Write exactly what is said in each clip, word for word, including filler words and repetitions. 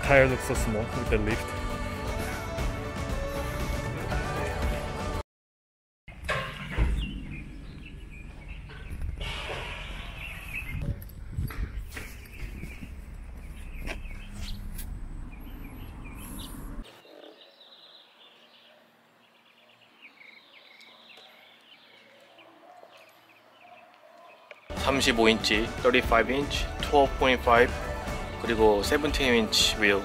tire looks so small with the lift. 삼십오 인치, 삼십오 인치, 십이 포인트 오 그리고 십칠 인치 휠.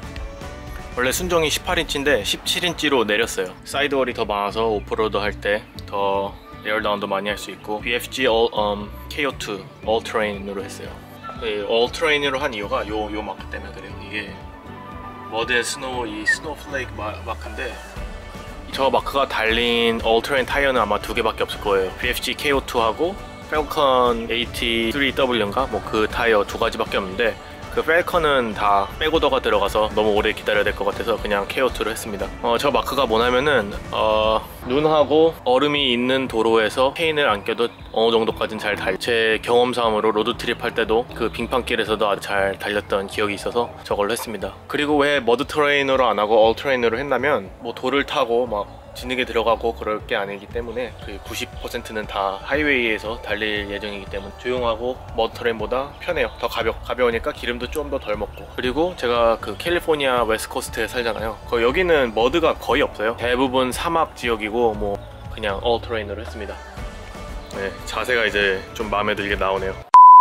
원래 순정이 십팔 인치인데 십칠 인치로 내렸어요. 사이드월이 더 많아서 오프로드 할 때 더 에어다운도 많이 할 수 있고 비에프지 all, um, 케이오 투 All Terrain으로 했어요. 네, All Terrain으로 한 이유가 요, 요 마크 때문에 그래요. 이게 머드 앤 스노우, 이 스노우 플레이크 마크인데 저 마크가 달린 All Terrain 타이어는 아마 두 개밖에 없을 거예요. 비에프지 케이오 투하고 펠컨 에이티쓰리 더블유인가? 뭐 그 타이어 두 가지밖에 없는데 그 펠컨은 다 백오더가 들어가서 너무 오래 기다려야 될 것 같아서 그냥 케이오 투로 했습니다. 어, 저 마크가 뭐냐면은 어, 눈하고 얼음이 있는 도로에서 체인을 안 껴도 어느 정도까지는 잘 달. 제 경험상으로 로드트립 할 때도 그 빙판길에서도 아주 잘 달렸던 기억이 있어서 저걸로 했습니다. 그리고 왜 머드 트레이너로 안 하고 얼 트레이너로 했냐면 뭐 돌을 타고 막 진흙에 들어가고 그럴 게 아니기 때문에 그 구십 퍼센트는 다 하이웨이에서 달릴 예정이기 때문에 조용하고 머드 트레인보다 편해요. 더 가벼, 가벼우니까 기름도 좀 더 덜 먹고. 그리고 제가 그 캘리포니아 웨스트코스트에 살잖아요. 거 여기는 머드가 거의 없어요. 대부분 사막 지역이고 뭐 그냥 all terrain으로 했습니다. 네, 자세가 이제 좀 마음에 들게 나오네요.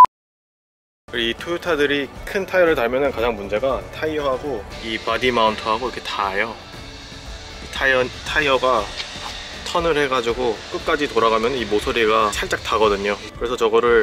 이 토요타들이 큰 타이어를 달면은 가장 문제가 타이어하고 이 바디 마운트하고 이렇게 닿아요. 타이어, 타이어가 턴을 해가지고 끝까지 돌아가면 이 모서리가 살짝 닿거든요. 그래서 저거를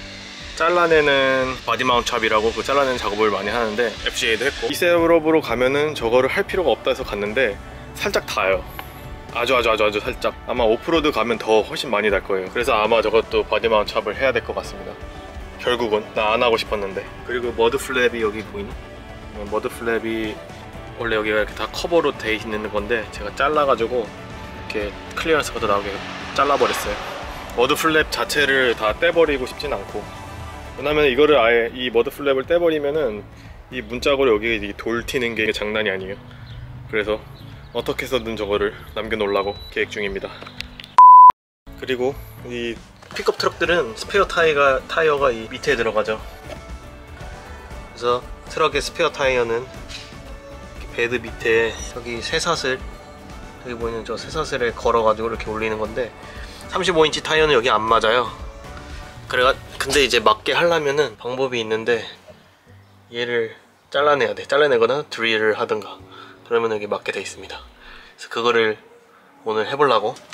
잘라내는 바디 마운트 샵이라고 그 잘라내는 작업을 많이 하는데 에프지에이도 했고 이세브롭으로 가면은 저거를 할 필요가 없다 해서 갔는데 살짝 닿아요. 아주 아주 아주 아주 살짝. 아마 오프로드 가면 더 훨씬 많이 달 거예요. 그래서 아마 저것도 바디 마운트 샵을 해야 될 것 같습니다. 결국은 나 안 하고 싶었는데. 그리고 머드 플랩이 여기 보이니? 머드 플랩이 원래 여기가 이렇게 다 커버로 돼 있는 건데 제가 잘라가지고 이렇게 클리어런스가 더 나오게 잘라버렸어요. 머드 플랩 자체를 다 떼버리고 싶진 않고, 왜냐면 이거를 아예 이 머드 플랩을 떼버리면은 이 문짝으로 여기 돌 튀는 게 장난이 아니에요. 그래서 어떻게 해서든 저거를 남겨놓으려고 계획 중입니다. 그리고 이 픽업 트럭들은 스페어 타이어가, 타이어가 이 밑에 들어가죠. 그래서 트럭의 스페어 타이어는 베드 밑에 여기 쇠사슬, 여기 보이는 저 쇠사슬에 걸어가지고 이렇게 올리는 건데 삼십오 인치 타이어는 여기 안 맞아요. 그래가 근데 이제 맞게 하려면은 방법이 있는데 얘를 잘라내야 돼. 잘라내거나 드릴을 하든가 그러면 여기 맞게 돼 있습니다. 그래서 그거를 오늘 해보려고